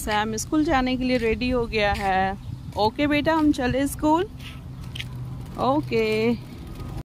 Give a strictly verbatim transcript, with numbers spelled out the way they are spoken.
Sam school जाने के लिए रेडी हो गया है। ओके बेटा, हम चले स्कूल। ओके।